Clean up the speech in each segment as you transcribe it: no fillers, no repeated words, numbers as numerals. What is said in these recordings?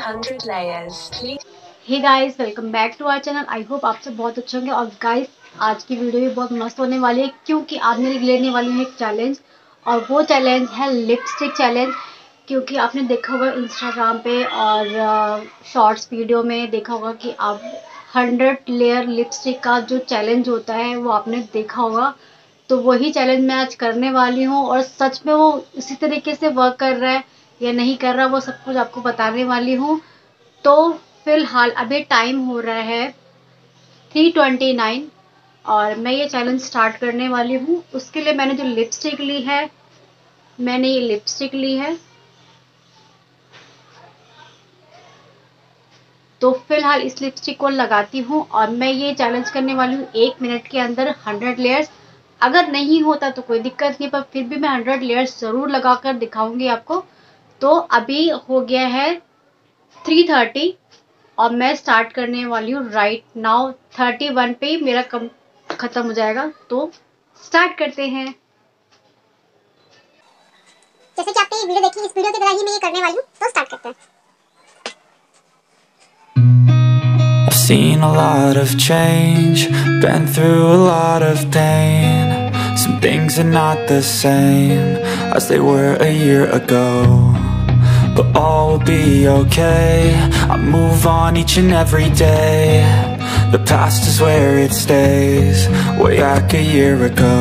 100 layers. Hey guys, welcome back to our channel. I hope आप सब बहुत अच्छे होंगे। और गाइस, आज की वीडियो भी बहुत मस्त होने वाली है क्योंकि आज मेरी लेने वाली है एक चैलेंज, और वो चैलेंज है लिपस्टिक चैलेंज। क्योंकि आपने देखा होगा इंस्टाग्राम पे और शॉर्ट्स वीडियो में देखा होगा कि आप 100 लेयर लिपस्टिक का जो चैलेंज होता है वो आपने देखा होगा। तो वही चैलेंज मैं आज करने वाली हूँ, और सच में वो इसी तरीके से वर्क कर रहा है या नहीं कर रहा, वो सब कुछ आपको बताने वाली हूँ। तो फिलहाल अभी टाइम हो रहा है 3:29 और मैं ये चैलेंज स्टार्ट करने वाली हूँ। उसके लिए मैंने जो लिपस्टिक ली है, मैंने ये लिपस्टिक ली है। तो फिलहाल इस लिपस्टिक को लगाती हूँ और मैं ये चैलेंज करने वाली हूँ 1 मिनट के अंदर 100 लेयर्स। अगर नहीं होता तो कोई दिक्कत नहीं, पर फिर भी मैं 100 लेयर्स ज़रूर लगाकर दिखाऊंगी आपको। तो अभी हो गया है 3:30 और मैं स्टार्ट करने वाली हूँ राइट नाउ। 31 पे मेरा खत्म हो जाएगा, तो स्टार्ट करते हैं। जैसे कि आपने ये वीडियो देखी, इस वीडियो की तरह ही मैं ये करने वाली हूँ, तो स्टार्ट करते हैं। I've seen a lot of change, been through a lot of pain. Some things are not the same as they were a year ago, but all will be okay. I move on each and every day. The past is where it stays, way back a year ago.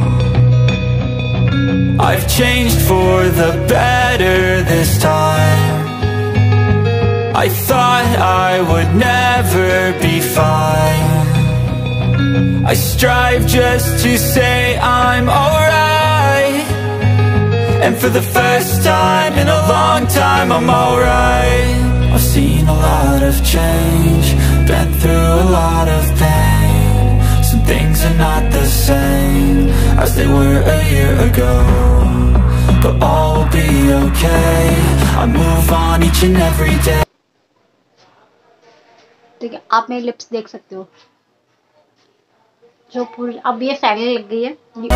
I've changed for the better this time. I thought I would never be fine. I strive just to say I'm alright, and for the first time in a long time I'm alright. I've seen a lot of change, been through a lot of pain. Some things are not the same as they were a year ago, but all will be okay. I move on each and every day. ठीक है, आप मेरी lips देख सकते हो जो पूरी अब ये फैलने लग गई है।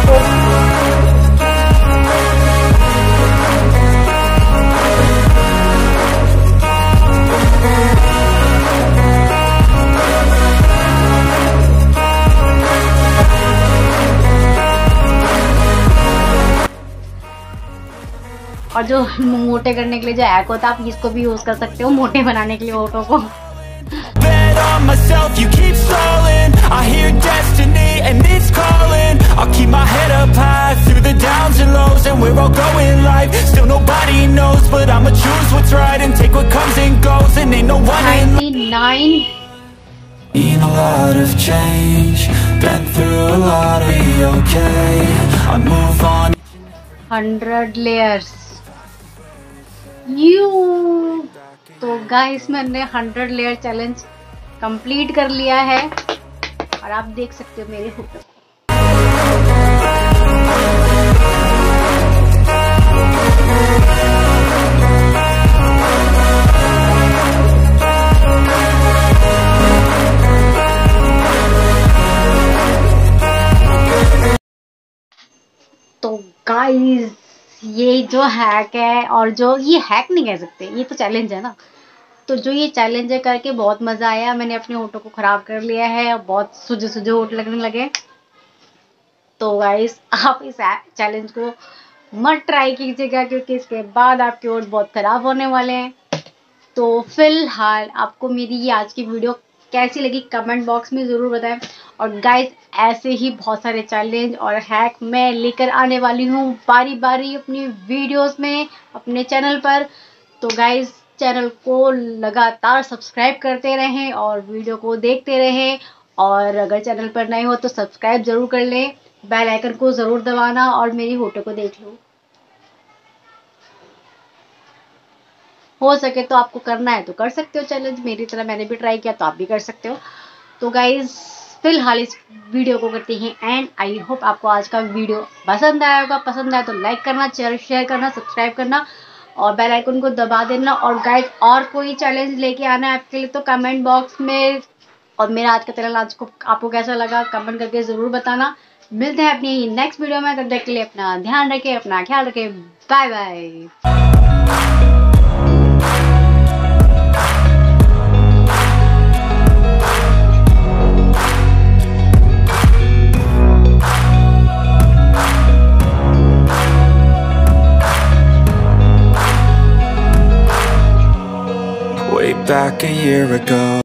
और जो मोटे करने के लिए जो हैक होता है, आप इसको भी यूज कर सकते हो मोटे बनाने के लिए होठों को। Bet on myself, you keep stalling. I hear destiny and it's calling. I'll keep my head up high through the downs and lows, and we're all going live. Still nobody knows, but I'ma choose what's right and take what comes and goes, and ain't no one in 99. Seen a lot of change, been through a lot of be okay. I move on 100 layers you. तो guys, मैंने 100 layer challenge complete कर लिया है और आप देख सकते हो मेरे होठों को। तो गाइस, ये जो हैक है, और जो ये हैक नहीं कह सकते, ये तो चैलेंज है ना। तो जो ये चैलेंज है करके बहुत मज़ा आया। मैंने अपने होठों को ख़राब कर लिया है, बहुत सूजे सूजे होठ लगने लगे। तो गाइस, आप इस चैलेंज को मत ट्राई कीजिएगा क्योंकि इसके बाद आपके होठ बहुत ख़राब होने वाले हैं। तो फिलहाल आपको मेरी ये आज की वीडियो कैसी लगी कमेंट बॉक्स में ज़रूर बताएं। और गाइस, ऐसे ही बहुत सारे चैलेंज और हैक मैं लेकर आने वाली हूँ बारी बारी अपनी वीडियोस में अपने चैनल पर। तो गाइस, चैनल को लगातार सब्सक्राइब करते रहें और वीडियो को देखते रहें। और अगर चैनल पर नए हो तो सब्सक्राइब ज़रूर कर लें, बेल आइकन को ज़रूर दबाना और मेरी फोटो को देख लो। हो सके तो आपको करना है तो कर सकते हो चैलेंज मेरी तरह, मैंने भी ट्राई किया तो आप भी कर सकते हो। तो गाइज, फिलहाल इस वीडियो को करते हैं एंड। आई होप आपको आज का वीडियो पसंद आया होगा। पसंद आया तो लाइक करना, शेयर करना, सब्सक्राइब करना और बेल आइकन को दबा देना। और गाइज, और कोई चैलेंज लेके आना है आपके लिए तो कमेंट बॉक्स में। और मेरा आज का चैनल आपको कैसा लगा कमेंट करके ज़रूर बताना। मिलते हैं अपनी नेक्स्ट वीडियो में, तब तक के लिए अपना ध्यान रखें, अपना ख्याल रखें। Bye bye. back a year ago.